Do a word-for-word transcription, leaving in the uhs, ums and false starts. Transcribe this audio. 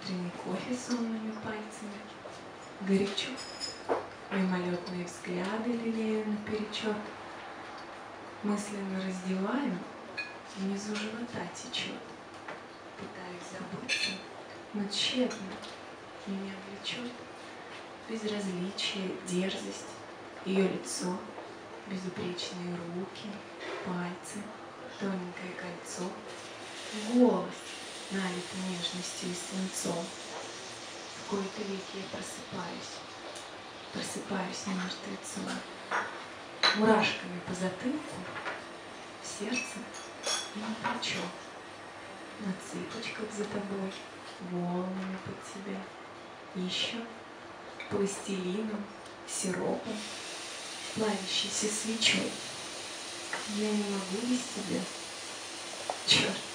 утренний кофе сонными пальцами. Горячо, мимолетные взгляды лелею наперечет. Мысленно раздеваю, внизу живота течет. Пытаюсь забыться, но тщетно меня влечет. Безразличие, дерзость, ее лицо, безупречные руки, пальцы, тоненькое кольцо, голос налит нежностью и свинцом. В кои-то веки я просыпаюсь, просыпаюсь не мертвецом, мурашками по затылку, в сердце и на плечо, на цыпочках за тобой, волнами под тебя, еще пластилином, сиропом, плавящейся свечой. Я не могу без тебя, черт.